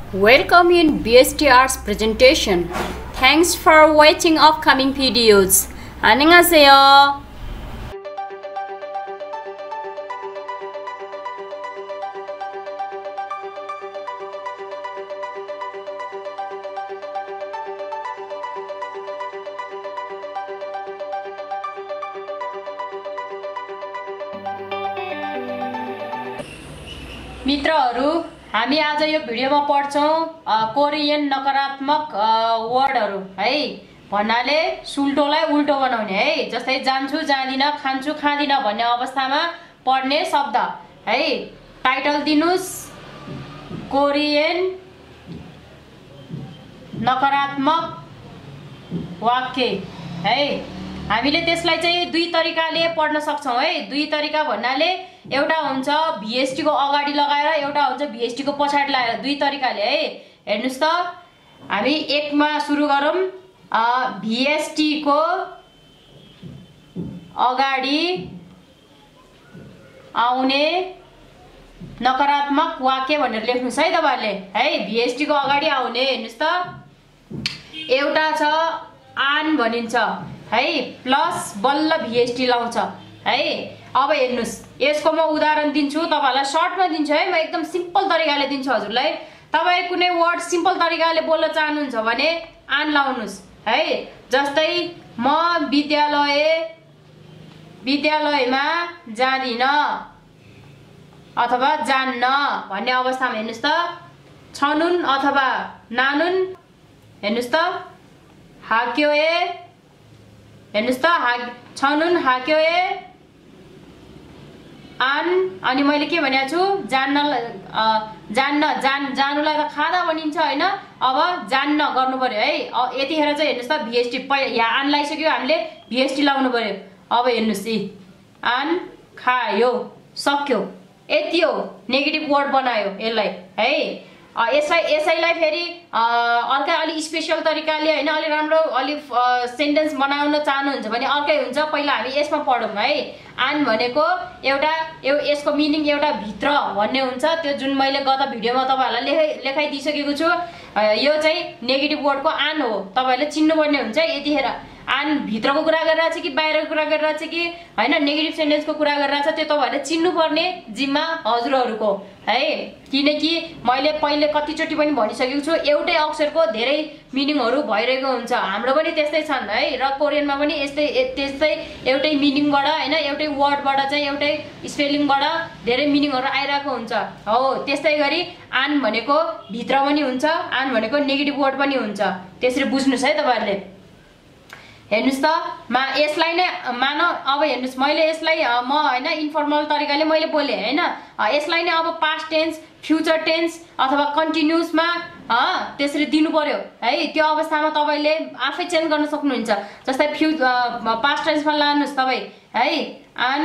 Welcome in BST Arts presentation. Thanks for watching upcoming videos. 안녕하세요. मित्रहरू हामी आज यो भिडियोमा पढ्छौं कोरियन नकारात्मक वर्डहरु है भन्नाले सुल्टोलाई उल्टो बनाउने है जस्तै जान्छु जाँदिन खान्छु खादिन भन्ने अवस्थामा पढ्ने शब्द है टाइटल दिनुस् कोरियन नकारात्मक वाक्य है हामीले त्यसलाई चाहिँ दुई तरिकाले पढ्न सक्छौं है दुई तरिका भन्नाले एउटा हुन्छ VST को अगाडि लगाएर एउटा हुन्छ VST को पछाडी लगाएर दुई तरिकाले है हेर्नुस् त हामी एकमा सुरु गरौं VST को अगाडि आउने नकारात्मक वाक्य भनेर लेख्नुस् है तपाईहरुले है VST को अगाडि आउने हेर्नुस् त एउटा छ आन भनिन्छ है प्लस बल्ल VST लाउँछ है अब हेर्नुस् यसको म उदाहरण दिन्छु तपाईहरुलाई सर्टमा दिन्छु है म एकदम सिम्पल तरिकाले दिन्छु हजुरलाई तपाई कुनै वर्ड सिम्पल तरिकाले बोल्न चाहनुहुन्छ भने आन लाउनुस् है जस्तै म विद्यालयमा जादिन अथवा जान्न भन्ने अवस्थामा हेर्नुस् त छनुन अथवा नानुन हेर्नुस् त हाक्योए हेर्नुस् त छनुन हाक्योए आन अनि मैले के भनेको छु जान्नुलाई त खादा भनिन्छ हैन अब जान्न गर्नु पर्यो है यतिखेर चाहिँ हेर्नुस् त VST यहाँ आन लाइसक्यो हामीले VST लाउनु पर्यो अब हेर्नुस् आन खायो सक्यो यति हो नेगेटिभ वर्ड बनायो यसलाई है यसैलाई फेरि अर्कै अलि स्पेशल तरिकाले हैन अलि राम्रो अलि सेन्टेन्स बनाउन चाहनुहुन्छ भने अर्कै हुन्छ पहिला हामी यसमा पढौं है आन भनेको एउटा यसको मिनिङ एउटा भित्र भन्ने हुन्छ त्यो जुन मैले गत भिडियोमा तपाईहरुलाई लेखाइदिसकेको छु यो चाहिँ नेगेटिभ वर्डको आन हो तपाईहरुले चिन्नुपर्ने हुन्छ यतिखेर आन भित्रको कुरा गरिरहेछ कि बाहिरको कुरा गरिरहेछ कि हैन नेगेटिभ सेन्टेन्सको कुरा गरिरहेछ त्यो तपाईहरुले चिन्नुपर्ने जिम्मा हजुरहरुको है किनकि मैले पहिले कतिचोटी पनि भनिसकेको छु एउटै अक्षरको धेरै मिनिङहरु भइरहेको हुन्छ हाम्रो पनि त्यस्तै छन् है र कोरियनमा पनि त्यस्तै एउटै मिनिङबाट हैन एउटै वर्डबाट चाहिँ एउटै स्पेलिङबाट धेरै मिनिङहरु आइरहेको हुन्छ हो त्यस्तै गरी आन भनेको भित्र पनि हुन्छ आन भनेको नेगेटिभ वर्ड पनि हुन्छ त्यसरी बुझ्नुस् है तपाईहरुले हेर्नुस् त यसलाई नै मान अब हेर्नुस् मैले यसलाई म हैन इन्फर्मल तरिकाले मैले बोले हैन यसलाई नै अब पास्ट टेन्स फ्युचर टेन्स अथवा कन्टिन्युअसमा त्यसरी दिनु पर्यो है त्यो अवस्थामा तपाईले आफै चेन्ज गर्न सक्नुहुन्छ जस्तै पास्ट टेन्समा लानुस् तपाई है आन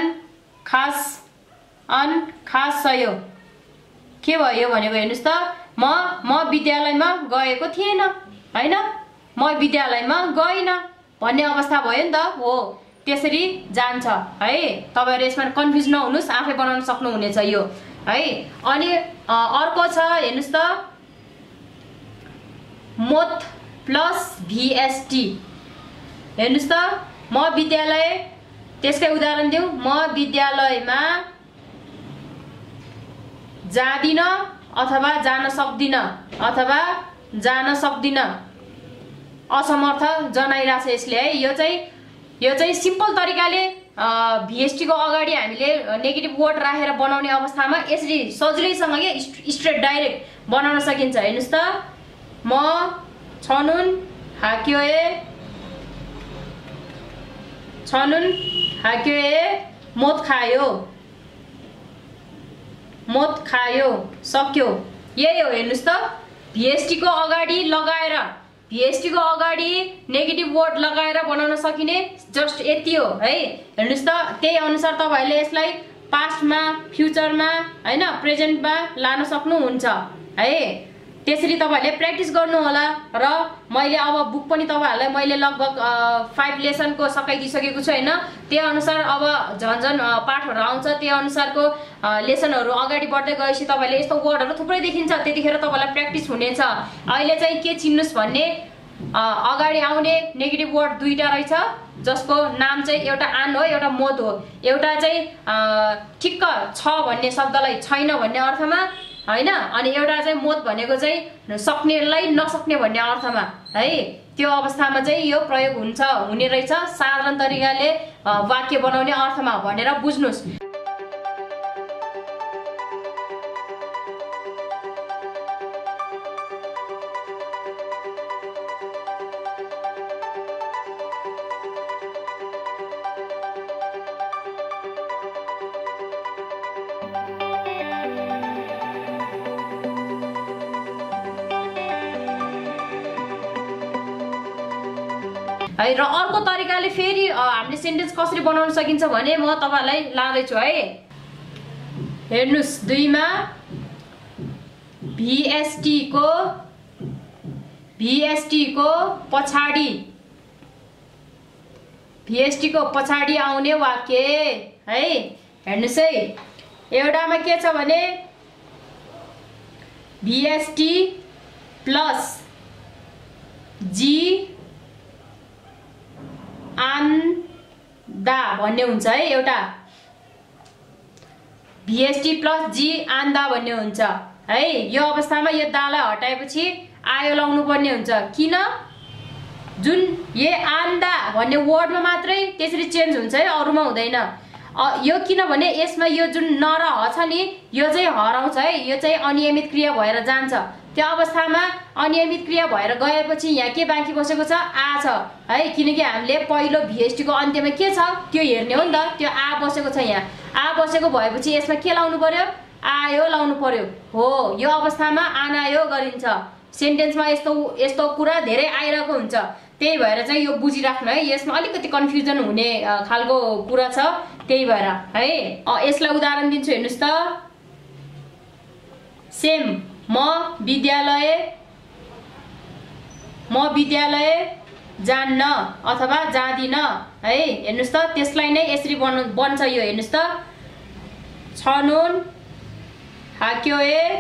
खास सयो के भयो भनेको हेर्नुस् त म विद्यालयमा गएको थिएन हैन म विद्यालयमा गइन भन्ने अवस्था भयो नि त हो त्यसरी जान्छ है तपाईहरु यसमा कन्फ्युज नहुनुस् आफै बनाउन सक्नु हुनेछ यो है अनि अर्को छ हेर्नुस् त मोथ प्लस VST हेर्नुस् त म विद्यालय त्यसकै उदाहरण दिउँ म विद्यालयमा जादिन अथवा जान सक्दिन असमर्थ जनाइराछ यसले है यो चाहिँ सिम्पल तरिकाले VST को अगाडि हामीले नेगेटिभ वर्ड राखेर बनाउने अवस्थामा यसरी सजिलैसँग के स्ट्रेट डाइरेक्ट बनाउन सकिन्छ हेर्नुस् त म छनुन हाक्योए मोथ खायो सक्यो यही हो हेर्नुस् त VST को अगाडि लगाएर VST को अगाडि नेगेटिभ वर्ड लगाएर बनाउन सकिने जस्ट यति हो है हेर्नुस् त त्यही अनुसार तपाईहरुले यसलाई पास्टमा फ्युचरमा हैन प्रेजेन्टमा लान सक्नुहुन्छ है त्यसरी तपाईहरुले प्र्याक्टिस गर्नु होला र मैले अब बुक पनि तपाईहरुलाई मैले लगभग 5 लेसनको सकाइदिसकेको छु हैन। त्यही अनुसार अब झन्झन पाठहरु आउँछ, त्यही अनुसारको लेसनहरु अगाडि बढ्दै गएपछि तपाईहरुले यस्तो वर्डहरु थुप्रै देखिन्छ, त्यतिखेर तपाईलाई प्र्याक्टिस हुनेछ। अहिले चाहिँ के चिन्नुस् भन्ने अगाडि आउने नेगेटिभ वर्ड दुईटा रहेछ, जसको नाम चाहिँ एउटा आन हो, एउटा मोद हो। एउटा चाहिँ ठिक्क छ भन्ने शब्दलाई छैन भन्ने अर्थमा हैन, अनि एउटा चाहिँ मोद भनेको चाहिँ सक्नेलाई नसक्ने भन्ने अर्थमा है। त्यो अवस्थामा चाहिँ यो प्रयोग हुने रहेछ, साधारण तरिकाले वाक्य बनाउने अर्थमा भनेर बुझ्नुस्। है र अर्को तरिकाले फेरि हामीले सेन्टेन्स कसरी बनाउन सकिन्छ भने म तपाईहरुलाई लादै छु है। हेर्नुस्, 2 मा VST को पछाडी आउने वाक्य है। हेर्नुस् है, एउटामा के छ भने VST प्लस जी आन्दा भन्ने हुन्छ है। एउटा VST प्लस जी आन्दा भन्ने हुन्छ है। यो अवस्थामा यो दालाई हटाएपछि आयो लाउनु पर्ने हुन्छ। किन? जुन ये आन्दा भन्ने वर्डमा मात्रै त्यसरी चेन्ज हुन्छ है, अरुमा हुँदैन। यो किनभने यसमा यो जुन न र ह छ नि, यो चाहिँ हराउँछ है, यो चाहिँ अनियमित क्रिया भएर जान्छ। त्यो अवस्थामा अनियमित क्रिया भएर गएपछि यहाँ के बाँकी बसेको छ? आ छ है, किनकि हामीले पहिलो VST को अन्त्यमा के छ त्यो हेर्ने हो नि त। त्यो आ बसेको छ, यहाँ आ बसेको भएपछि यसमा के लाउनु पर्यो? आयो लाउनु पर्यो हो। यो अवस्थामा आनायो गरिन्छ। सेन्टेन्समा यस्तो कुरा धेरै आइरहेको हुन्छ, त्यही भएर चाहिँ यो बुझिराख्नु है। यसमा अलिकति कन्फ्युजन हुने खालको कुरा छ, त्यही भएर है। यसलाई उदाहरण दिन्छु, हेर्नुस् त। सेम म विद्यालय जान्न अथवा जादिन है। हेर्नुस् त, त्यसलाई नै यसरी बन्छ यो। हेर्नुस् त, छनुन हाक्यो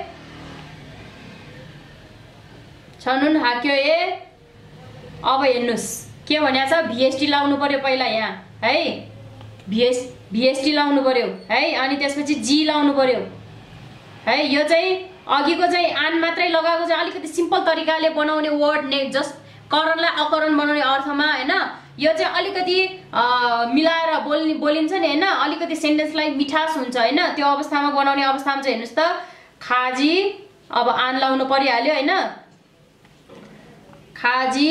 ए। अब हेर्नुस् के भनेको छ? VST लाउनु पर्यो पहिला यहाँ है, VST लाउनु पर्यो है, अनि त्यसपछि जी लाउनु पर्यो है। यो चाहिँ अघिको चाहिँ आन मात्रै लगाएको चाहिँ अलिकति सिम्पल तरिकाले बनाउने वर्ड ने, जस्ट करणलाई अकरण बनाउने अर्थमा हैन। यो चाहिँ अलिकति मिलाएर बोलिन्छ नि हैन, अलिकति सेन्टेन्सलाई मिठास हुन्छ हैन। त्यो अवस्थामा बनाउने अवस्थामा चाहिँ हेर्नुस् त, खाजी अब आन लाउनु परिहाल्यो हैन। खाजी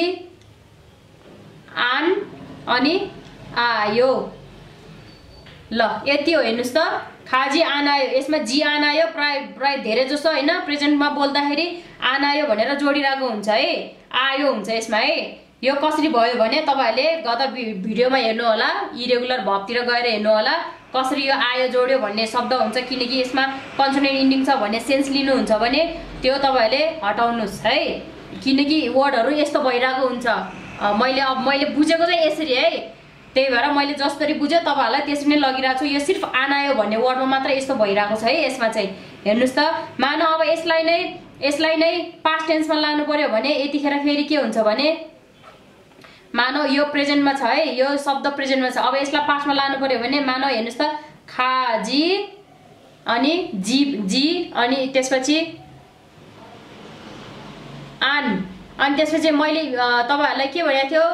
आन अनि आयो, ल यति हो। हेर्नुस् त, खाजी आनायो, यसमा जी आनायो प्राय धेरै जसो हैन प्रेजेन्टमा बोल्दाखेरि आनायो भनेर जोडिरहेको हुन्छ है, आयो हुन्छ यसमा है। यो कसरी भयो भने तपाईहरुले गत भिडियोमा हेर्नु होला, इरेगुलर भर्बतिर गएर हेर्नु होला कसरी यो आयो जोड्यो भन्ने शब्द हुन्छ। किनकि यसमा कन्सोनेन्ट इन्डिङ छ भन्ने सेन्स लिनुहुन्छ भने त्यो तपाईहरुले हटाउनुस् है, किनकि वर्डहरु यस्तो भइरहेको हुन्छ। मैले बुझेको चाहिँ यसरी है, त्यही भएर मैले जसरी बुझे तपाईहरुलाई त्यसरी नै लगिरहेको छु। यो सिर्फ आनायो भन्ने वर्डमा मात्र यस्तो भइरहेको छ है यसमा चाहिँ। हेर्नुस् त, मानौ अब यसलाई नै पास्ट टेन्समा लानु पर्यो भने यतिखेर फेरि के हुन्छ भने, मानौ यो प्रेजेन्टमा छ है, यो शब्द प्रेजेन्टमा छ। अब यसलाई पास्टमा लानु पर्यो भने मानौ हेर्नुस् त, खाजी अनि जी अनि त्यसपछि आन, अनि त्यसपछि मैले तपाईहरुलाई के भनेको थियो,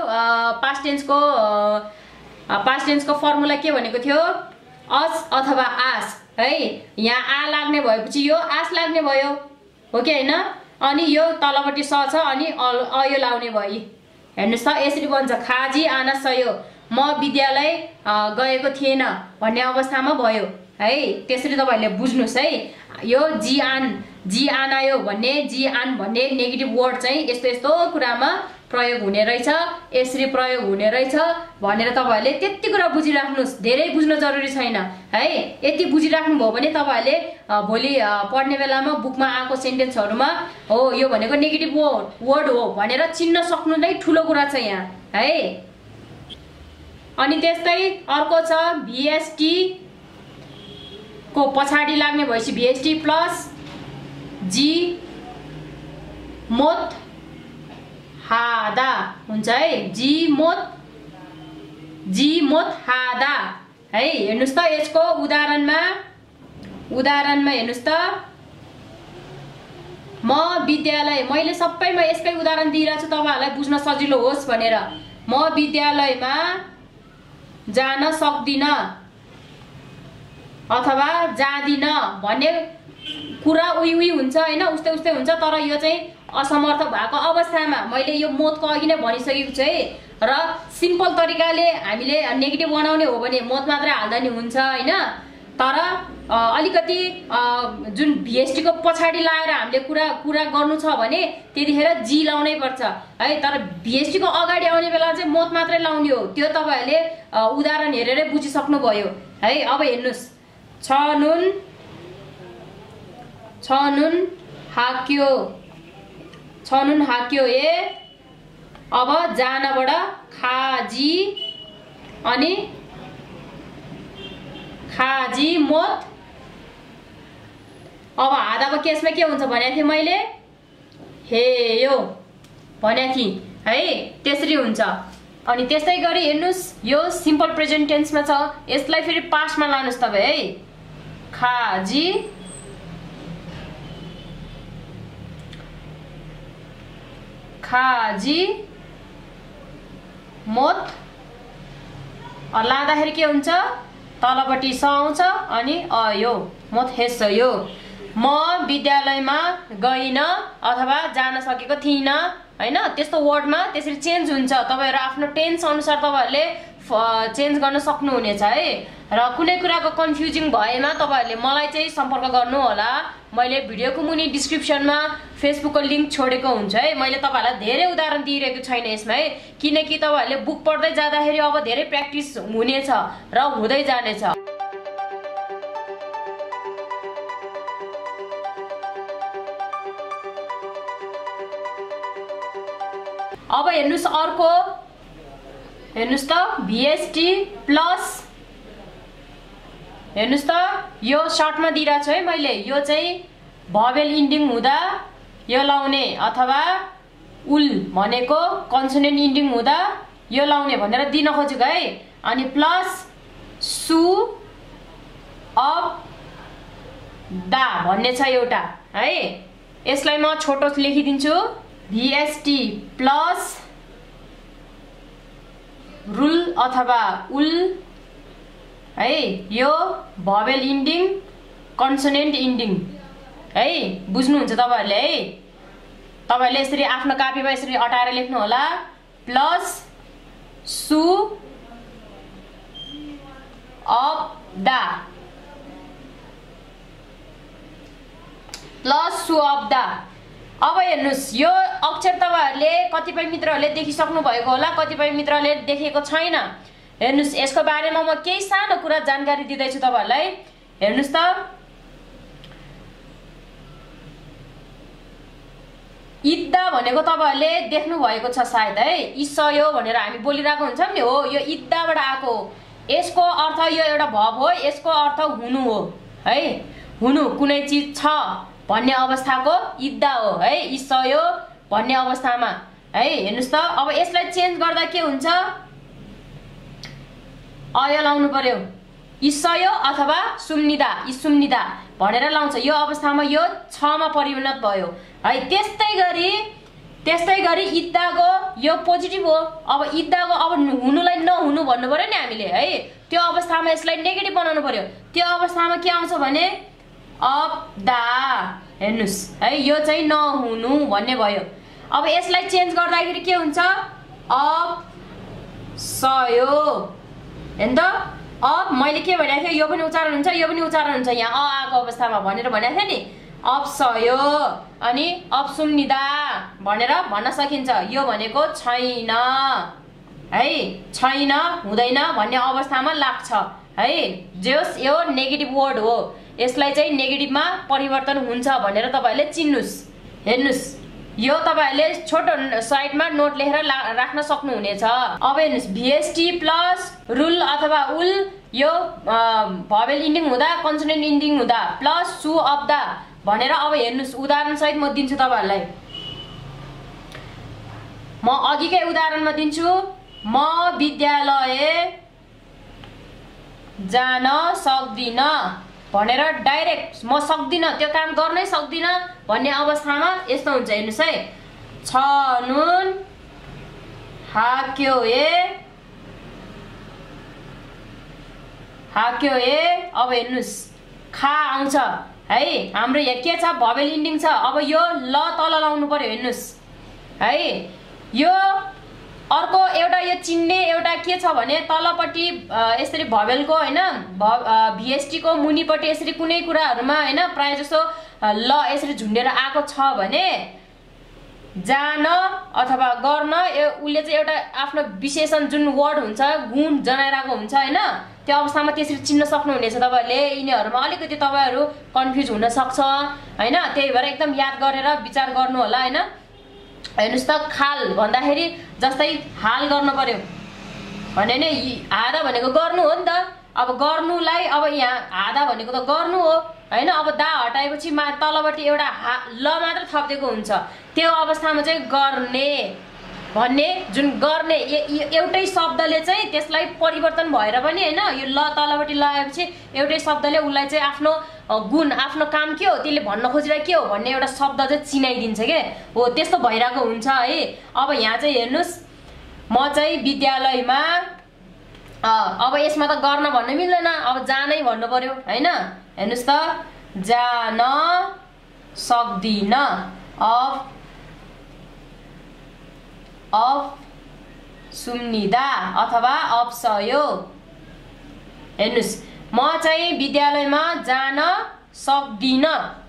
पास्ट टेन्सको फर्मुला के भनेको थियो? अस अथवा आस है। यहाँ आ लाग्ने भएपछि यो आस लाग्ने भयो हो कि हैन। अनि यो तलपट्टि स छ अनि अयो लाउने भयो। हेर्नुस् त, यसरी बन्छ, खाजी आना सयो, म विद्यालय गएको थिएन भन्ने अवस्थामा भयो है। त्यसरी तपाईहरुले बुझ्नुस् है। यो जी आनायो भन्ने, जी आन भन्ने नेगेटिभ वर्ड चाहिँ यस्तो कुरामा प्रयोग हुने रहेछ, यसरी प्रयोग हुने रहेछ भनेर तपाईहरुले त्यति कुरा बुझिराख्नुस्। धेरै बुझ्न जरुरी छैन है। यति बुझिराख्नु भयो भने तपाईहरुले भोलि पढ्ने बेलामा बुकमा आएको सेन्टेन्सहरुमा हो यो भनेको नेगेटिभ वर्ड हो भनेर चिन्न सक्नु नै ठूलो कुरा छ यहाँ है। अनि त्यस्तै अर्को छ VST को पछाडी लाग्ने भएपछि VST प्लस जी मोत हादा हुन्छ है। जी मोत हादा है। हेर्नुस् त यसको उदाहरणमा हेर्नुस् त म विद्यालय, मैले सबैमा यसकै उदाहरण दिइरहेको छु तपाईहरुलाई बुझ्न सजिलो होस् भनेर। म विद्यालयमा जान सक्दिन अथवा जादिन भन्ने कुरा उही हुन्छ हैन, उस्तै उस्तै हुन्छ। तर यो चाहिँ असमर्थ भएको अवस्थामा मैले यो मोतको अघि नै भनिसकेको छु है। र सिम्पल तरिकाले हामीले नेगेटिभ बनाउने हो भने मोत मात्रै हाल्दा नि हुन्छ हैन। तर अलिकति जुन VST को पछाडी लाएर हामीले कुरा गर्नु छ भने त्यतिखेर जी लाउनै पर्छ है। तर VST को अगाडि आउने बेला चाहिँ मोत मात्रै लाउने हो। त्यो तपाईहरुले उदाहरण हेरेरै बुझिसक्नु भयो है। अब हेर्नुस् छनुन हाक्यो ए। अब जानबाट खाजी अनि खाजी मोत। अब हादाको केसमा के हुन्छ भनेको थिएँ मैले, हेयो भनेको थिएँ है। त्यसरी हुन्छ। अनि त्यस्तै गरी हेर्नुस् यो सिम्पल प्रेजेन्ट टेन्समा छ। यसलाई फेरि पास्टमा लानुस् तपाई है। खाजी मोत लाँदाखेरि के हुन्छ, तलपट्टि स आउँछ अनि अयो मोत हेस्यो। म विद्यालयमा गइन अथवा जान सकेको थिइन हैन। त्यस्तो वर्डमा त्यसरी चेन्ज हुन्छ। तपाईहरु आफ्नो टेन्स अनुसार तपाईहरुले चेन्ज गर्न सक्नुहुनेछ है। र कुनै कुराको कन्फ्युजिङ भएमा तपाईहरुले मलाई चाहिँ सम्पर्क गर्नु होला। मैले भिडियोको मुनि डिस्क्रिप्सनमा फेसबुकको लिंक छोडेको हुन्छ है। मैले तपाईहरुलाई धेरै उदाहरण दिइरहेको छैन यसमा है, किनकि तपाईहरुले बुक पढ्दै जाँदाखेरि अब धेरै प्र्याक्टिस हुनेछ र हुँदै जानेछ। अब हेर्नुस् अर्को, हेर्नुस् त VST प्लस, हेर्नुस् त यो सर्टमा दिइरहेको छु है मैले। यो चाहिँ भवेल इन्डिङ हुँदा यो लाउने अथवा उल भनेको कन्सोनेन्ट इन्डिङ हुँदा यो लाउने भनेर दिन खोजेको है। अनि प्लस सु अफ दा भन्ने छ एउटा है। यसलाई म छोटो लेखिदिन्छु। VST प्लस रुल अथवा उल है। यो भवेल इन्डिङ कन्सोनेन्ट इन्डिङ है। बुझ्नुहुन्छ तपाईहरुले है। तपाईहरुले यसरी आफ्नो कापीमा यसरी अटाएर लेख्नु होला। प्लस सु अफ दा, प्लस सु अफ दा। अब हेर्नुस् यो अक्षर तपाईहरुले कतिपय मित्रहरुले देखिसक्नु भएको होला, कतिपय मित्रले देखेको छैन। हेर्नुस् यसको बारेमा म केही सानो कुरा जानकारी दिँदै छु तपाईहरुलाई। हेर्नुस् त इद्दा भनेको तपाईहरुले देख्नु भएको छ सायद है। इसयो भनेर हामी बोलिरहेको हुन्छौं नि, हो यो इद्दाबाट आएको। यसको अर्थ यो एउटा भव हो, यसको अर्थ हुनु हो है। हुनु कुनै चीज छ भन्ने अवस्थाको इद्दा हो है। इसयो भन्ने अवस्थामा है। हेर्नुस् त अब यसलाई चेन्ज गर्दा के हुन्छ, अय लाउनु पर्यो। इसयो अथवा सुम्निदा, इसुम्निदा भनेर लाउँछ। यो अवस्थामा यो छ मा परिणत भयो है। त्यस्तै गरी इद्दाको यो पोजिटिभ हो। अब इद्दाको अब हुनुलाई नहुनु भन्नु पर्यो नि हामीले है। त्यो अवस्थामा यसलाई नेगेटिभ बनाउनु पर्यो। त्यो अवस्थामा के आउँछ भने अफ दा। हेर्नुस् है यो चाहिँ नहुनु भन्ने भयो। अब यसलाई चेन्ज गर्दाखेरि के हुन्छ, अफ सयो हेर्नु त। अब मैले के भनेको थिएँ, यो पनि उच्चारण हुन्छ, यो पनि उच्चारण हुन्छ यहाँ अ आएको अवस्थामा भनेर भनेको थिएँ नि। अप्सयो अनि अप्सुम्निदा भनेर भन्न सकिन्छ। यो भनेको छैन है, छैन हुँदैन भन्ने अवस्थामा लाग्छ है। जस यो नेगेटिभ वर्ड हो, यसलाई चाहिँ नेगेटिभमा परिवर्तन हुन्छ भनेर तपाईहरुले चिन्नुस्। हेर्नुस्, यो तपाईहरुले छोटो साइडमा नोट लेखेर राख्न सक्नुहुनेछ। अब हेर्नुस्, VST प्लस रुल अथवा उल यो भवेल इन्डिङ हुँदा कन्सोनेन्ट इन्डिङ हुँदा प्लस सु अफ द भनेर अब हेर्नुस् उदाहरण सहित म दिन्छु तपाईहरुलाई। म अघिकै उदाहरणमा दिन्छु। म विद्यालय जान सक्दिन भनेर डाइरेक्ट म सक्दिन, त्यो काम गर्नै सक्दिन भन्ने अवस्थामा यस्तो हुन्छ। हेर्नुस् है, छनुन हाक्यो ए। अब हेर्नुस् खा आउँछ है, हाम्रो यहाँ के छ भवेल इन्डिङ छ। अब यो ल तल लाउनु पर्यो। हेर्नुस् है, यो अर्को एउटा यो चिन्ने एउटा के छ भने तलपट्टि यसरी भवेलको हैन VST को मुनिपट्टि यसरी कुनै कुराहरुमा हैन प्राय जसो ल यसरी झुन्डेर आएको छ भने जान अथवा गर्न उले चाहिँ एउटा आफ्नो विशेषण जुन वर्ड हुन्छ गुण जनाइराको हुन्छ हैन, त्यो अवस्थामा त्यसरी चिन्न सक्नुहुनेछ तपाईहरुले। यिनीहरुमा अलिकति तपाईहरु कन्फ्युज हुन सक्छ हैन, त्यही भएर एकदम याद गरेर विचार गर्नु होला हैन। हेर्नुस् त, खाल भन्दाखेरि जस्तै हाल गर्न पर्यो भने नि आधा भनेको गर्नु हो नि त। अब गर्नुलाई अब यहाँ आधा भनेको त गर्नु हो हैन। अब दा हटाएपछि तलपट्टि एउटा ल मात्र थपिएको हुन्छ, त्यो अवस्थामा चाहिँ गर्ने भन्ने जुन गर्ने एउटै शब्दले चाहिँ त्यसलाई परिवर्तन भएर पनि हैन, यो ल तलपट्टि लगाएपछि एउटै शब्दले उसलाई चाहिँ आफ्नो गुण आफ्नो काम के हो त्यसले भन्न खोजिरहेको के हो भन्ने एउटा शब्द चाहिँ चिनाइदिन्छ के हो, त्यस्तो भइरहेको हुन्छ है। अब यहाँ चाहिँ हेर्नुस्, म चाहिँ विद्यालयमा अब यसमा त गर्न भन्न मिल्दैन, अब जानै भन्नु पर्यो हैन। हेर्नुस् त, जान सक्दिन अफ सुम्निदा अथवा अप्सयो। हेर्नुस्, म चाहिँ विद्यालयमा जान सक्दिन।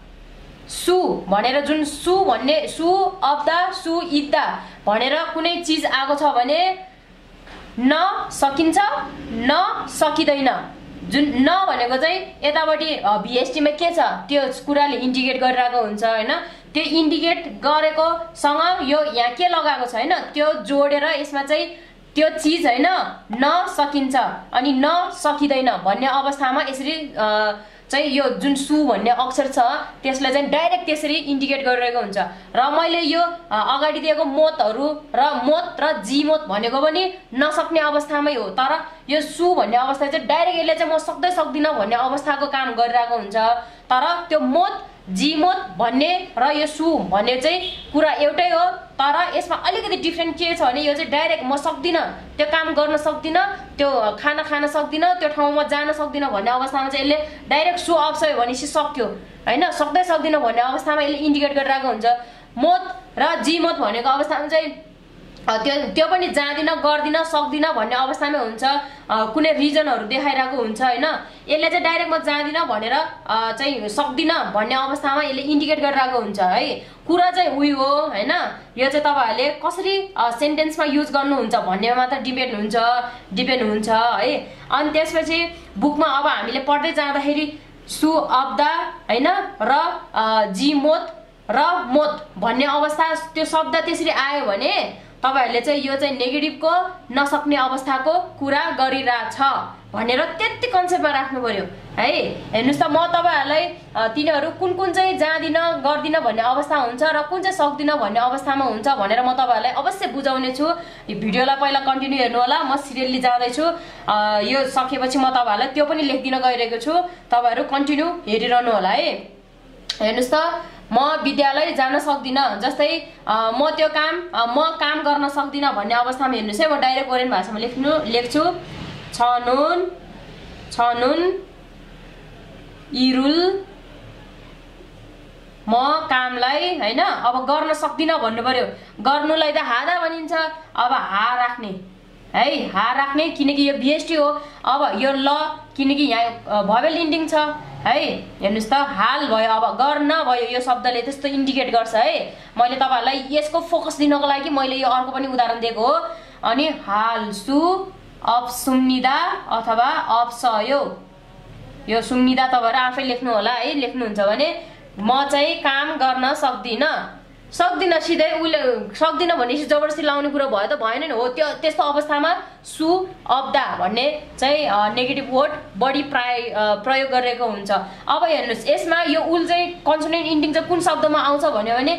सु भनेर जुन सु भन्ने सु अफ द सु इद भनेर कुनै चीज आएको छ भने न सकिन्छ न सकिदैन। जुन न भनेको चाहिँ यतापट्टि VST मा के छ त्यो कुराले इन्डिकेट गरिरहेको हुन्छ हैन। त्यो इन्डिकेट गरेको सँग यो यहाँ के लगाएको छ हैन, त्यो जोडेर यसमा चाहिँ त्यो चीज हैन न सकिन्छ अनि न सकिदैन भन्ने अवस्थामा यसरी चाहिँ यो जुन सु भन्ने अक्षर छ त्यसलाई चाहिँ डाइरेक्ट त्यसरी इन्डिकेट गरिरहेको हुन्छ। र मैले यो अगाडि दिएको मोतहरु र मोत र जीमोत भनेको पनि नसक्ने अवस्थामै हो, तर यो सु भन्ने अवस्था चाहिँ डाइरेक्ट यसले चाहिँ म सक्दै सक्दिन भन्ने अवस्थाको काम गरिरहेको हुन्छ। तर त्यो मोत जीमोत भन्ने र यो सु भन्ने चाहिँ कुरा एउटै हो, तर यसमा अलिकति डिफरेन्ट के छ भने यो चाहिँ डाइरेक्ट म सक्दिन, त्यो काम गर्न सक्दिन, त्यो खाना खान सक्दिन, त्यो ठाउँमा जान सक्दिन भन्ने अवस्थामा चाहिँ यसले डाइरेक्ट सु अप्सयो भनेपछि सक्यो हैन, सक्दै सक्दिन भन्ने अवस्थामा यसले इन्डिकेट गरिरहेको हुन्छ। मोत र जीमोत भनेको अवस्थामा चाहिँ त्यो पनि जाँदिन गर्दिन सक्दिन भन्ने अवस्थामै हुन्छ, कुनै रिजनहरु देखाइरहेको हुन्छ हैन। यसले चाहिँ डाइरेक्ट म जाँदिन भनेर चाहिँ सक्दिन भन्ने अवस्थामा यसले इन्डिकेट गरिरहेको हुन्छ है। कुरा चाहिँ उही हो हैन, यो चाहिँ तपाईहरुले कसरी सेन्टेन्समा युज गर्नुहुन्छ भन्नेमा मात्र डिपेन्ड हुन्छ है। अनि त्यसपछि बुकमा अब हामीले पढ्दै जाँदाखेरि सु अफ द हैन र जीमोत र मोत भन्ने अवस्था त्यो शब्द त्यसरी आयो भने तपाईहरुले चाहिँ यो चाहिँ नेगेटिभको नसक्ने अवस्थाको कुरा गरिरहेछ भनेर त्यति कन्सेप्टमा राख्नु पर्यो है। हेर्नुस् त, म तपाईहरुलाई तिनीहरु कुन कुन चाहिँ जाँदिन गर्दिन भन्ने अवस्था हुन्छ र कुन चाहिँ सक्दिन भन्ने अवस्थामा हुन्छ भनेर म तपाईहरुलाई अवश्य बुझाउने छु। यो भिडियोलाई पहिला कन्टिन्यू हेर्नु होला, म सिरियली जाँदै छु, यो सकेपछि म तपाईहरुलाई त्यो पनि लेख्दिन गइरहेको छु, तपाईहरु कन्टिन्यू हेरिरहनु होला है। हेर्नुस् त, म विद्यालय जान सक्दिन, जस्तै म काम गर्न सक्दिन भन्ने अवस्थामा हेर्नुस् है, म डाइरेक्ट कोरियन भाषामा लेख्छु छनुन इरुल। म कामलाई हैन अब गर्न सक्दिन भन्नु पर्यो, गर्नुलाई त हादा भनिन्छ, अब हा राख्ने है, हा राख्ने, किनकि यो VST हो। अब यो ल किनकि यहाँ भवेल इन्डिङ छ है, हेर्नुहोस् त हाल भयो, अब गर्न भयो, यो शब्दले त्यस्तो इन्डिकेट गर्छ है। मैले तपाईँहरूलाई यसको फोकस दिनको लागि मैले यो अर्को पनि उदाहरण दिएको हो। अनि हाल सु अफ सुम्निदा अथवा अफ सहयोग, यो सुम्निदा तपाईँहरू आफै लेख्नु होला है। लेख्नुहुन्छ भने म चाहिँ काम गर्न सक्दिनँ, सिधै उसले सक्दिनँ भनेपछि जबरजस्ती लाउने कुरो भयो त भएन नि हो। त्यस्तो अवस्थामा सु अफ दा भन्ने चाहिँ नेगेटिभ वर्ड बढी प्रयोग गरेको हुन्छ। अब हेर्नुहोस् यसमा यो उल चाहिँ कन्सोनेन्ट इन्डिङ चाहिँ कुन शब्दमा आउँछ भन्यो भने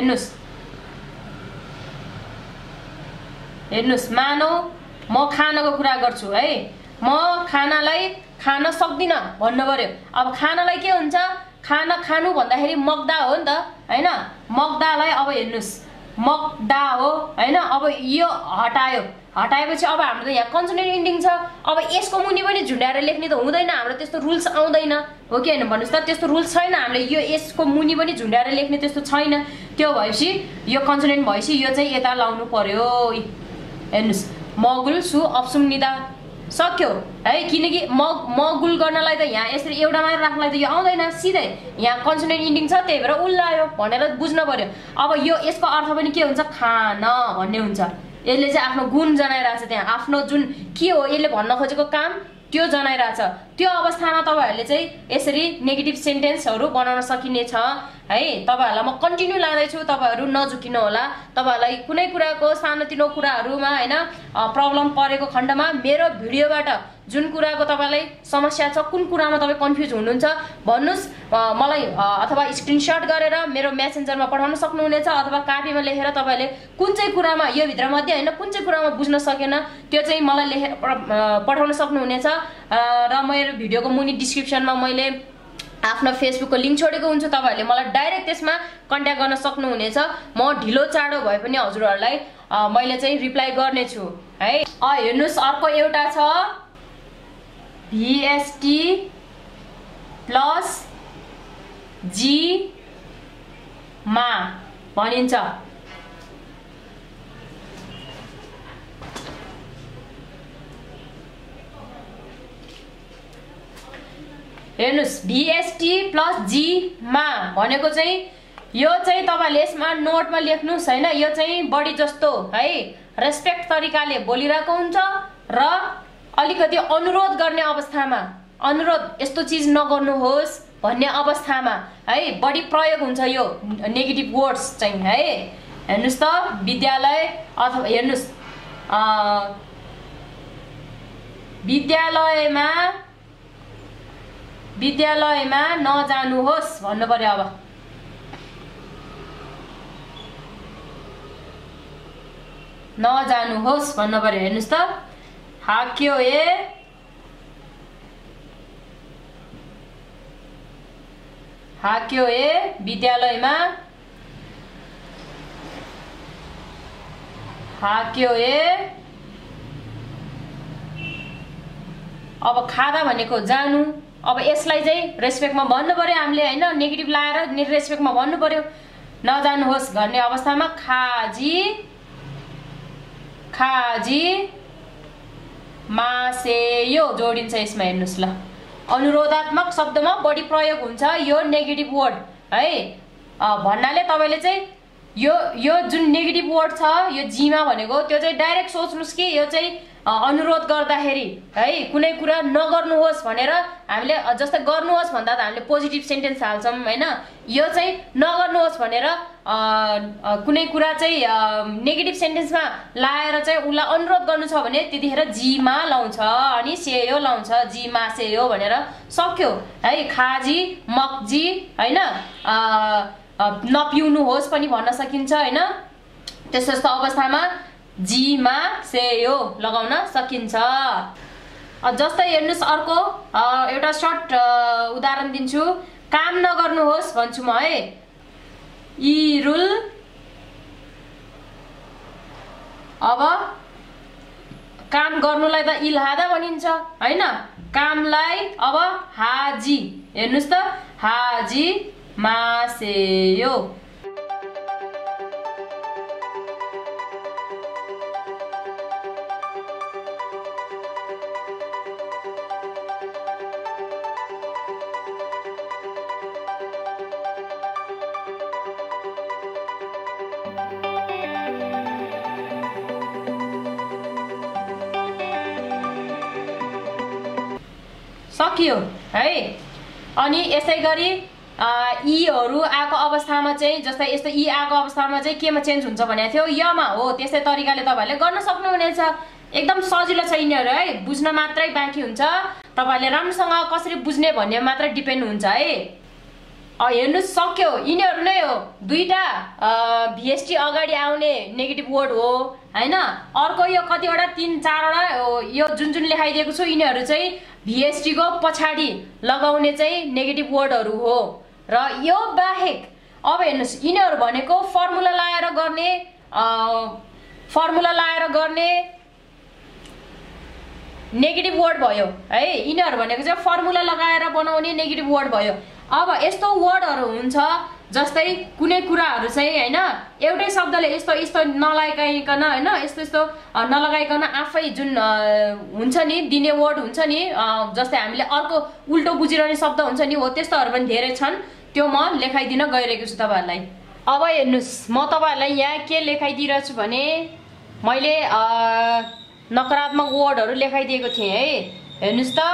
हेर्नुहोस् मानौ म खानको कुरा गर्छु है, म खानालाई खान सक्दिनँ भन्नु पर्यो। अब खानालाई के हुन्छ, खाना खानु भन्दाखेरि मक्दा हो नि त हैन, मक्दालाई अब हेर्नुहोस् मक्दा हो हैन। अब यो हटाएपछि अब हाम्रो त यहाँ कन्सोनेन्ट इन्डिङ छ। अब यसको मुनि पनि झुन्डाएर लेख्ने त हुँदैन, हाम्रो त्यस्तो रुल्स आउँदैन हो कि हैन भन्नुहोस् त। त्यस्तो रुल्स छैन हामीले, यो यसको मुनि पनि झुन्डाएर लेख्ने त्यस्तो छैन। त्यो भएपछि यो कन्सोनेन्ट भएपछि यो चाहिँ यता लाउनु पर्यो। हेर्नुहोस् मगुल सु अप्सुम निदा सक्यो है, किनकि मगुल गर्नलाई त यहाँ यसरी एउटा मात्र राख्नलाई त यो आउँदैन, सिधै यहाँ कन्सोनेन्ट इन्डिङ छ, त्यही भएर उल्लायो भनेर बुझ्न पर्यो। अब यो यसको अर्थ पनि के हुन्छ, खान भन्ने हुन्छ। यसले चाहिँ आफ्नो गुण जनाइरहेछ, त्यहाँ आफ्नो जुन के हो यसले भन्न खोजेको काम त्यो जनाइरहेछ। त्यो अवस्थामा तपाईँहरूले चाहिँ यसरी नेगेटिभ सेन्टेन्सहरू बनाउन सकिनेछ है। तपाईँहरूलाई म कन्टिन्यू लाँदैछु, तपाईँहरू नझुकिनु होला। तपाईँहरूलाई कुनै कुराको सानोतिनो कुराहरूमा हैन प्रब्लम परेको खण्डमा मेरो भिडियोबाट जुन कुराको तपाईँलाई समस्या छ, कुन कुरामा तपाईँ कन्फ्युज हुनुहुन्छ भन्नुहोस् मलाई, अथवा स्क्रिनसट गरेर मेरो मेसेन्जरमा पठाउन सक्नुहुनेछ, अथवा कापीमा लेखेर तपाईँले कुन चाहिँ कुरामा यो भित्रमध्ये हैन कुन चाहिँ कुरामा बुझ्न सकेन त्यो चाहिँ मलाई लेखेर पठाउन सक्नुहुनेछ। र मेरो भिडियोको मुनि डिस्क्रिप्सनमा मैले आफ्नो फेसबुकको लिङ्क छोडेको हुन्छ, तपाईँहरूले मलाई डाइरेक्ट त्यसमा कन्ट्याक्ट गर्न सक्नुहुनेछ। म ढिलो चाँडो भए पनि हजुरहरूलाई मैले चाहिँ रिप्लाई गर्नेछु है। हेर्नुहोस् अर्को एउटा छ VST प्लस जी मा भनिन्छ। हेर्नुहोस् VST प्लस जी मा भनेको चाहिँ यो चाहिँ तपाईँले यसमा नोटमा लेख्नुहोस् हैन। यो चाहिँ बढी जस्तो है रेस्पेक्ट तरिकाले बोलिरहेको हुन्छ र अलिकति अनुरोध गर्ने अवस्थामा, अनुरोध यस्तो चिज नगर्नुहोस् भन्ने अवस्थामा है बढी प्रयोग हुन्छ यो नेगेटिभ वर्ड्स चाहिँ है। हेर्नुहोस् त विद्यालय अथवा हेर्नुहोस् विद्यालयमा नजानुहोस् भन्नु पर्यो। अब नजानुहोस् भन्नु पर्यो। हेर्नुहोस् त हाक्यो ए विद्यालयमा हाक्यो ए। अब खादा भनेको जानु, अब यसलाई चाहिँ रेस्पेक्टमा भन्नु पर्यो हामीले हैन, नेगेटिभ लाएर रेस्पेक्टमा भन्नु पर्यो। नजानुहोस् भन्ने अवस्थामा खाजी मासेयो जोडिन्छ यसमा। हेर्नुहोस् ल अनुरोधात्मक शब्दमा बढी प्रयोग हुन्छ यो नेगेटिभ वर्ड है। भन्नाले तपाईँले चाहिँ यो जुन नेगेटिभ वर्ड छ यो जीमा भनेको त्यो चाहिँ डाइरेक्ट सोच्नुहोस् कि यो चाहिँ अनुरोध गर्दाखेरि है कुनै कुरा नगर्नुहोस् भनेर हामीले, जस्तै गर्नुहोस् भन्दा त हामीले पोजिटिभ सेन्टेन्स हाल्छौँ हैन। यो चाहिँ नगर्नुहोस् भनेर कुनै कुरा चाहिँ नेगेटिभ सेन्टेन्समा लाएर चाहिँ उसलाई अनुरोध गर्नु छ भने त्यतिखेर जीमा लाउँछ अनि सेयो लाउँछ, जीमा सेयो भनेर सक्यो है। खाजी मक्जी हैन नपिउनुहोस् पनि भन्न सकिन्छ हैन। त्यस्तो अवस्थामा जीमा सेयो लगाउन सकिन्छ। जस्तै हेर्नुहोस् अर्को एउटा सर्ट उदाहरण दिन्छु। काम नगर्नुहोस् भन्छु म है, इरुल। अब काम गर्नुलाई त इल्हादा भनिन्छ हैन, कामलाई अब हाजी। हेर्नुहोस् त हाजी मासेयो। सकियो है। अनि यसै गरी ईहरू आएको अवस्थामा चाहिँ जस्तै यस्तो ई आएको अवस्थामा चाहिँ केमा चेन्ज हुन्छ भनेको थियो, यमा हो। त्यस्तै तरिकाले तपाईँहरूले गर्न सक्नुहुनेछ। एकदम सजिलो छ यिनीहरू है, बुझ्न मात्रै बाँकी हुन्छ। तपाईँहरूले राम्रोसँग कसरी बुझ्ने भन्ने मात्रै डिपेन्ड हुन्छ है। हेर्नुहोस् सक्यो, यिनीहरू नै हो दुईटा भिएसटी अगाडि आउने नेगेटिभ वर्ड हो हैन। अर्को यो कतिवटा 3-4वटा यो जुन जुन लेखाइदिएको छु यिनीहरू चाहिँ भिएसटी को पछाडि लगाउने चाहिँ नेगेटिभ वर्डहरू हो। र यो बाहेक अब हेर्नुहोस् यिनीहरू भनेको फर्मुला लाएर गर्ने नेगेटिभ वर्ड भयो है। यिनीहरू भनेको चाहिँ फर्मुला लगाएर बनाउने नेगेटिभ वर्ड भयो। अब यस्तो वर्डहरू हुन्छ जस्तै कुनै कुराहरू चाहिँ हैन एउटै शब्दले यस्तो यस्तो नलगाइकन हैन यस्तो नलगाइकन आफै जुन हुन्छ नि दिने वर्ड हुन्छ नि, जस्तै हामीले अर्को उल्टो बुझिरहने शब्द हुन्छ नि, हो त्यस्तोहरू पनि धेरै छन्। त्यो म लेखाइदिन गइरहेको छु तपाईहरुलाई। अब हेर्नुस् म तपाईहरुलाई यहाँ के लेखाइदिरहेको छु भने मैले नकारात्मक वर्डहरू लेखाइदिएको थिएँ है। हेर्नुस् त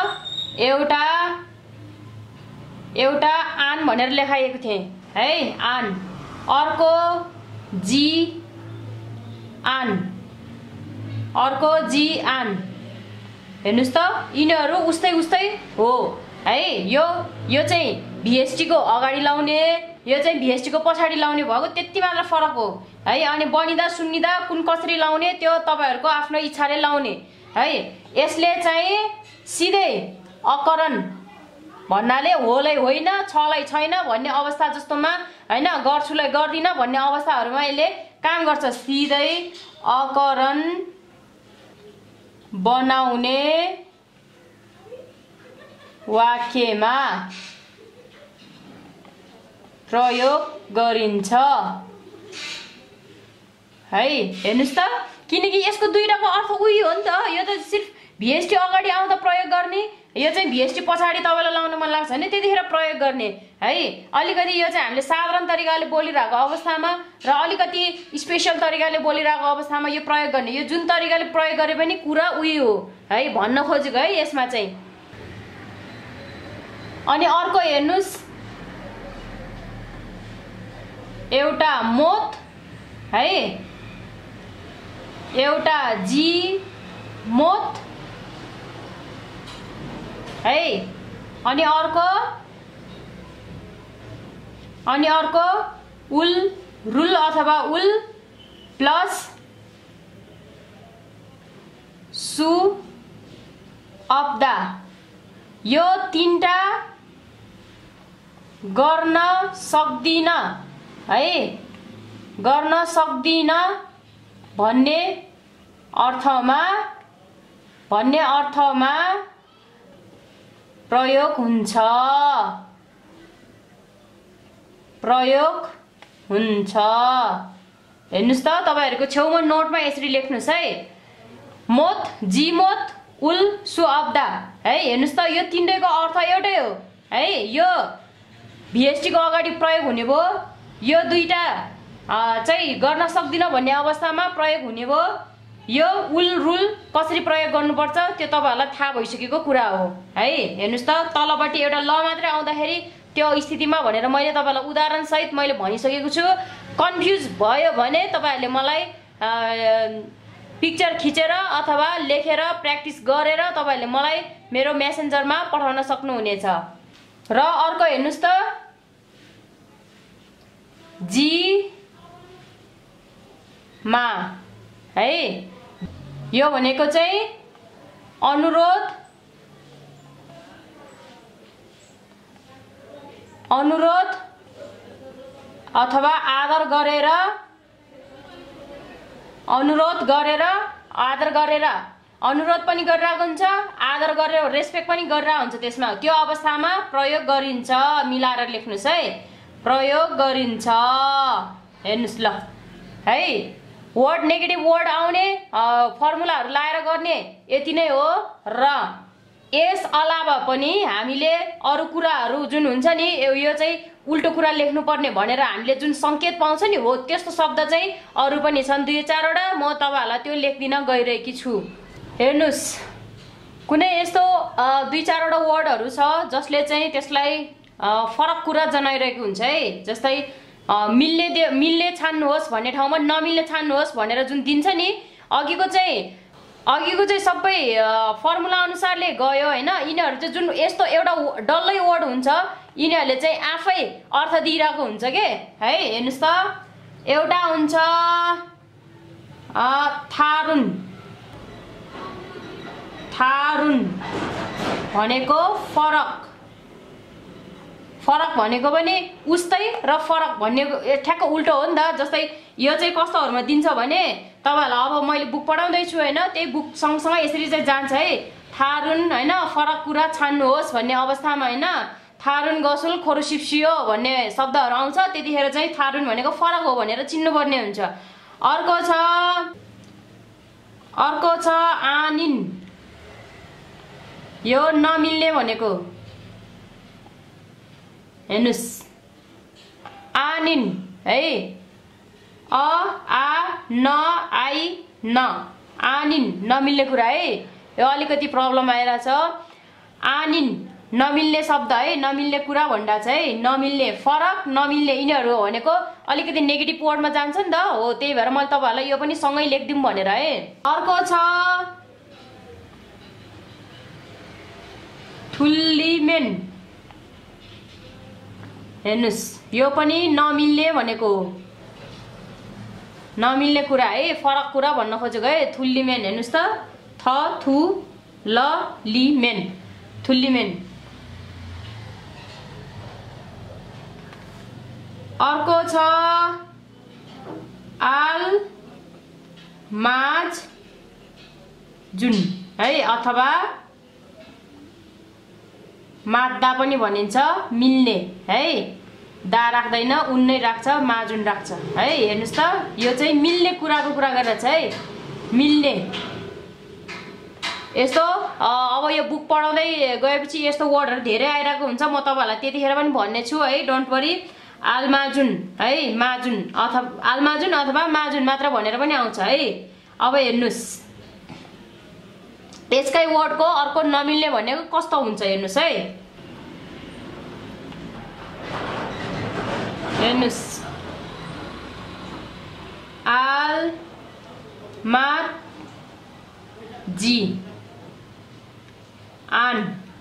एउटा आन भनेर लेखाइएको थिएँ है, आन। अर्को जी आन, अर्को जी आन। हेर्नुस् त यिनीहरू उस्तै हो है। यो चाहिँ भिएसटी को अगाडि लाउने, यो चाहिँ भिएसटी को पछाडि लाउने भएको, त्यति मात्र फरक हो है। अनि बनिदा सुन्निदा कुन कसरी लाउने त्यो तपाईहरुको आफ्नो इच्छाले लाउने है। यसले चाहिँ सिधै अकरण भन्नाले होलाई होइन छलाई छैन भन्ने अवस्था जस्तोमा हैन, गर्छुलाई गर्दिन भन्ने अवस्थाहरुमा यसले काम गर्छ। सिधै अकरण बनाउने वाक्यमा प्रयोग गरिन्छ है। हेर्नुस् त किनकि यसको दुईटाको अर्थ उही हो नि त। यो त सिर्फ भिएसटी अगाडि आउँदा प्रयोग गर्ने, यो चाहिँ भिएसटी पछाडि तपाईलाई लाउन मन लाग्छ भने त्यतिखेर प्रयोग गर्ने है। अलिकति यो चाहिँ हामीले साधारण तरिकाले बोलिरहेको अवस्थामा र अलिकति स्पेशल तरिकाले बोलिरहेको अवस्थामा यो प्रयोग गर्ने। यो जुन तरिकाले प्रयोग गरे पनि कुरा उही हो है भन्न खोजेको है यसमा चाहिँ। अनि अर्को हेर्नुस् एउटा मोत है, एउटा जी मोत है। अनि अर्को उल रुल अथवा उल प्लस सु अब्दा। यो तीनटा गर्न सक्दिन है, गर्न सक्दिन भन्ने अर्थमा प्रयोग हुन्छ। हेर्नुस् त तपाईहरुको छेउमा नोटमा यसरी लेख्नुस् है, मोत जी मोत उल सु अब्दा है। हेर्नुस् त यो तीनटैको अर्थ एउटै हो है। यो भिएसटी को अगाडि प्रयोग हुने भयो, यो दुईटा चाहिँ गर्न सक्दिन भन्ने अवस्थामा प्रयोग हुने भयो। यो उल रुल कसरी प्रयोग गर्नुपर्छ त्यो तपाईहरुलाई थाहा भइसकेको कुरा हो है। हेर्नुस् त तलपट्टि एउटा ल मात्रै आउँदाखेरि त्यो स्थितिमा भनेर मैले तपाईलाई उदाहरण सहित मैले भनिसकेको छु। कन्फ्युज भयो भने तपाईहरुले मलाई पिक्चर खिचेर अथवा लेखेर प्र्याक्टिस गरेर तपाईहरुले मलाई मेरो मेसेन्जरमा पठाउन सक्नुहुनेछ। र अर्को हेर्नुस् त जी मा है, यो भनेको चाहिँ अनुरोध अथवा आदर गरेर अनुरोध पनि गरिरहेको हुन्छ, आदर गरेर रेस्पेक्ट पनि गरिरहेको हुन्छ। त्यसमा त्यो अवस्थामा प्रयोग गरिन्छ। मिलाएर लेख्नुस् है, प्रयोग गरिन्छ। हेर्नुस् ल है, वर्ड नेगेटिभ वर्ड आउने फर्मुलाहरू लाएर गर्ने यति नै हो। र यस अलावा पनि हामीले अरु कुराहरू जुन हुन्छ नि, यो चाहिँ उल्टो कुरा लेख्नु पर्ने भनेर हामीले जुन संकेत पाउँछ नि, हो त्यस्तो शब्द चाहिँ अरु पनि छन् 2-4 वटा। म तपाईहरुलाई त्यो लेख्दिन गइरहेकी छु। हेर्नुस् कुनै यस्तो 2-4वटा वर्डहरू छ जसले चाहिँ त्यसलाई फरक कुरा जनाइरहेको हुन्छ है। जस्तै मिल्ने छान्नुहोस् भन्ने ठाउँमा नमिल्ने छान्नुहोस् भनेर जुन दिन्छ नि, अघिको चाहिँ सबै फर्मुला अनुसारले गयो हैन। यिनीहरू चाहिँ जुन यस्तो एउटा डल्लै वर्ड हुन्छ, यिनीहरूले चाहिँ आफै अर्थ दिइरहेको हुन्छ के है। हेर्नुस् त, एउटा हुन्छ थारुन भनेको फरक भनेको पनि उस्तै र फरक भनेको ठ्याक्क उल्टो हो नि त। जस्तै यो चाहिँ कस्तोहरूमा दिन्छ भने तपाईहरुलाई अब मैले बुक पढाउँदै छु हैन, त्यही बुक सँगसँगै यसरी चाहिँ जान्छ है। थारुन हैन, फरक कुरा छान्नुहोस् भन्ने अवस्थामा हैन, थारुन गसुल खोरुसिप्सियो भन्ने शब्दहरू आउँछ, त्यतिखेर चाहिँ थारुन भनेको फरक हो भनेर चिन्नुपर्ने हुन्छ। अर्को छ आनिन, यो नमिल्ने भनेको। हेर्नुस्, आनिन है, न आई न, आनिन नमिल्ने कुरा है। यो अलिकति प्रब्लम आइरहेछ। आनिन नमिल्ने शब्द है, नमिल्ने कुरा भन्दा चाहिँ नमिल्ने, फरक नमिल्ने यिनीहरू भनेको अलिकति नेगेटिभ वर्डमा जान्छ नि त हो। त्यही भएर मैले तपाईहरुलाई यो पनि सँगै लेखिदिउँ भनेर है। अर्को छ थुल्लिमेन। हेर्नुस्, यो पनि नमिल्ने भनेको हो, नमिल्ने कुरा है, फरक कुरा भन्न खोजेको है। थुल्लिमेन, हेर्नुस् त, थु ल लि मेन, थुल्लिमेन। अर्को छ आलमाजजुन है, अथवा माद्दा पनि भनिन्छ, मिल्ने है। दा राख्दैन, उन नै राख्छ, माजुन राख्छ है। हेर्नुस् त, यो चाहिँ मिल्ने कुराको कुरा गरेर छ है, मिल्ने। यस्तो अब यो बुक पढाउँदै गएपछि यस्तो वर्डहरू धेरै आइरहेको हुन्छ, म तपाईहरुलाई त्यतिखेर पनि भन्ने छु है, डोन्ट वरी। आलमाजुन है, माजुन अथवा माजुन मात्र भनेर पनि आउँछ है। अब हेर्नुस्, यसकै वर्डको अर्को नमिल्ने भनेको कस्तो हुन्छ हेर्नुस् है। हेर्नुस्, आलमाजी आन,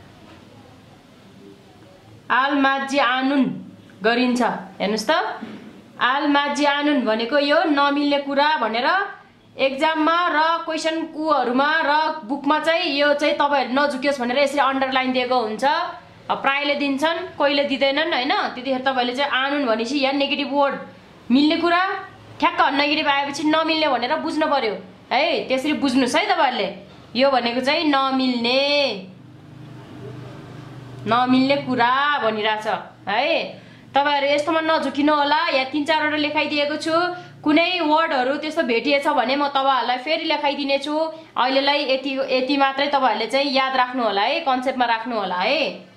आलमाजी आनुन गरिन्छ। हेर्नुस् त, आलमाजी आनुन भनेको यो नमिल्ने कुरा भनेर एक्जाममा र क्वेसन कुहरूमा र बुकमा चाहिँ यो चाहिँ तपाईहरु नझुकियोस् भनेर यसरी अन्डरलाइन दिएको हुन्छ। प्रायले दिन्छन्, कोहीले दिँदैनन् हैन। त्यतिखेर तपाईहरुले चाहिँ आनुन भनेपछि या नेगेटिभ वर्ड, मिल्ने कुरा ठ्याक्क नेगेटिभ आएपछि नमिल्ने भनेर बुझ्नु पर्यो है। त्यसरी बुझ्नुस् है तपाईहरुले। यो भनेको चाहिँ नमिल्ने कुरा भनिरहेछ है। तपाईहरु यस्तोमा नझुकिनु होला। यहाँ 3-4 वटा लेखाइदिएको छु। कुनै वर्डहरू त्यस्तो भेटिएछ भने म तपाईहरुलाई फेरि लेखाइदिने छु। अहिलेलाई यति मात्रै तपाईहरुले चाहिँ याद राख्नु होला है, कन्सेप्टमा राख्नु होला है।